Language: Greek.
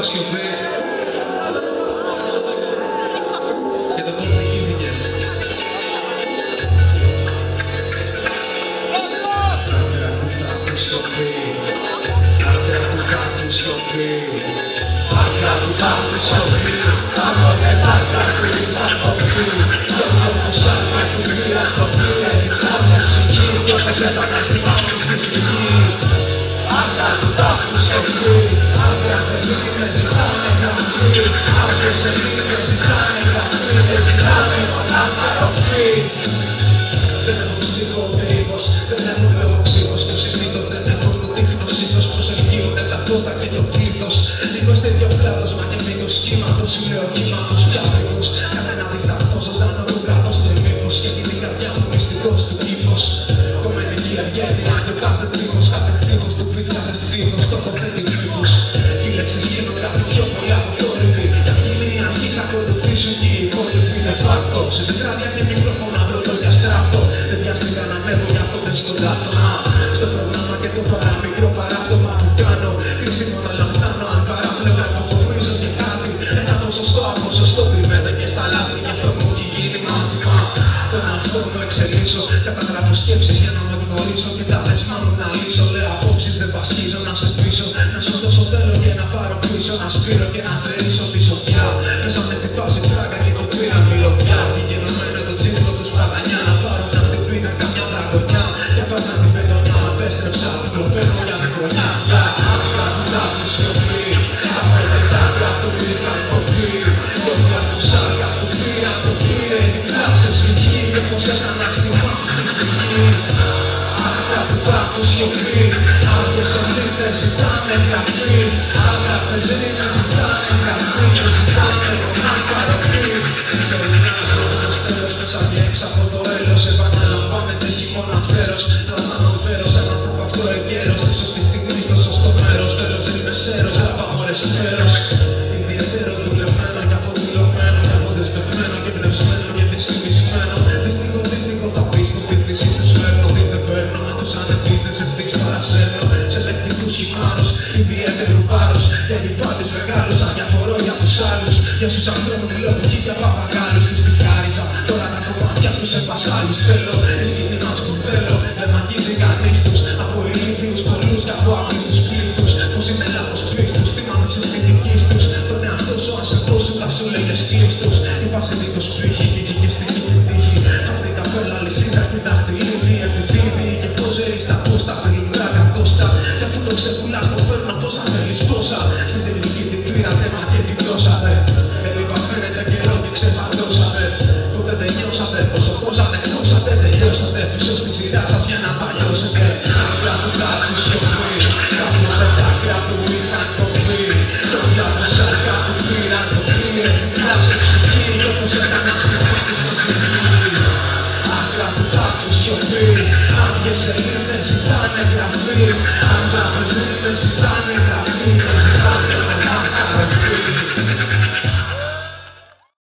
σιωπή. Και το πώς νικήθηκε. Άντρα του τάφου σιωπή. Άντρα του τάφου σιωπή. Άντρα του τάφου σιωπή. Τα μόνετα κρατή θα κοπεί. Το λόγο σαν να του πήρα το πήρε. Άψε ψυχή και έπαιζε επαναστημά του στη σκηνή. Άντρα του τάφου σιωπή. Άντρα με ζητάνε γραφή. Άντρες σε με ζητάνε γραφή. Δεν ζητάνε πολλά παροφή. Δεν έχω στίχο ούτε ύφος. Δεν έχω βεβοξίχος. Και συνήθως δεν έχω ούτε γνωσίχος. Πως εκγείουνε τα φώτα και το πλήθος. Λίγο στο ίδιο πλάτος, μα και μήκος κύματος. Σου λέω κύματος πια δίχως. Κανένα διστακτό ζωντανό του κράτος δεν μήπως. Και την καρδιά μου μυστικός του κήπος. Κομμενική ευγένεια και ο κάθε τρίχος. Κάθε χτύπος του πίτ κάθε στίχος. Το κοφέτη μήπως. Οι λέξεις γίνονται κάτι πιο πολύ από θόρυβοι. Για αυτήν την αρχή θα ακολουθήσουν και οι υπόλοιποι de facto. Σε τετράδια και μικρόφωνα βρω για στράφτο. Δεν βιάστηκα να ανέβω γι' αυτό δεν σκοντάφτωνα. Στο πρόγραμμα και το παραμικρό παράπτωμα που κάνω. Κρίσιμο να λαμβάνω αν παράπλευρα αποκομίζω και κάτι. Ένα ποσοστό από σωστό κρυμμένα και στα λάθη. Γι' αυτό μου έχει γίνει μάθημα. Τον αυτό μου εξελίσω. Καταγράφω σκέψεις για να με γνωρίσω. Και τα δεσμά μου να λύσω. Λέω απόψεις δεν πασχίζω να σε πείσω. Να σου δώσω θέλω και να πάρω πίσω. Να σπείρω και να θερήσω τη σοφιά. Πέσαμε στη φάση φράγκα και το πήρα μιλοπιά. Πηγαίνω με το τσίπλο του σπαγανιά. Να πάρω να την πίνα καμιά δραγωνιά. Και φάγα την πεντονιά. Απέστρεψα την προπέρνω για τη χρονιά. Για άδεικα του τάφου σιωπή. Αφεντικά κάτω είχαν κοπεί. Το διάθου σάρκα του πήρα το πήρε. Κλάψες βγήκε και πως έκανα στη μάχη στη στιγμή. Άδεικα του τάφου σιωπή. Άδειες ελίτες ζητάνε γραφή. Άγραφες ρήμες ζητάνε γραφή. Και ζητάνε γονά παροχή. Τελειάζω το στέλος μέσα και έξω από το έλος. Επαναλαμβάνεται χειμώνα φέρος. Λαμβάνω βέρος, ένα που αυτό εγκαίρος. Στη σωστή στιγμή στο σωστό μέρος. Βέρος ρήμες σέρος, ράπα μωρές φέρος. Ιδιαίτερος δουλεμένο και αποδηλωμένο. Και αποδεσμευμένο και πνευσμένο και δυσφημισμένο. Δύστιχο θα πεις πως τη χρήση τους φέρνω. Τι δεν παίρνω με τους ανεπίθες ευθύς παρασέρνω. Σε λεκτικούς χυμάρους, ιδιαίτερου βάρους. Και επιβάτες μεγάλους, αδιαφορώ για τους άλλους. Για στους ανθρώπους λογική και παπαγάλους. Τους τη χάριζα, τώρα τα κομμάτια τους σε βασάλους. Θέλω, εσκήνη μας που θέλω. Δεν μ' αγγίζει κανείς τους. Από ηλίθιους πολλούς και από άπλιστους πλήστους. Πως είναι λάθος πίστους, θυμάμαι σε στην δική τους. Τον εαυτό σου αν σε τόσο θα σου λέγες κλείστους. Είπασε δίκος πύχη, νίκη και στοιχή στην τύχη. Φάχνει καπέλα, λυσίδα και δαχτυλίδι. Επιτίδι και πώς ζεις τα πόστα. Φρυγρά κατώστα. Κι αφού το ξεπουλάς το παίρνω πόσα θέλεις πόσα. Στην τελική την πήρα θέμα και την δώσατε. Έλειπα φαίνεται καιρό και ξεφαντώσατε. Ποτέ δεν νιώσατε, όσο πώς ανεχτώσατε. Τελειώσατε πίσω στη σειρά σας για να παλιώσετε. Άντρα του τάφου σιωπή. Κάπου πέντα κάτω είχαν κοπεί. Το διάθου σάρκα του πήραν το πήρε. Κλάψε ψυχή και όπως έκανα στη μάχη στο συγκίνη. Άντρα του τάφου σιωπή. Άδειες σελίδες ζητάνε γραφή.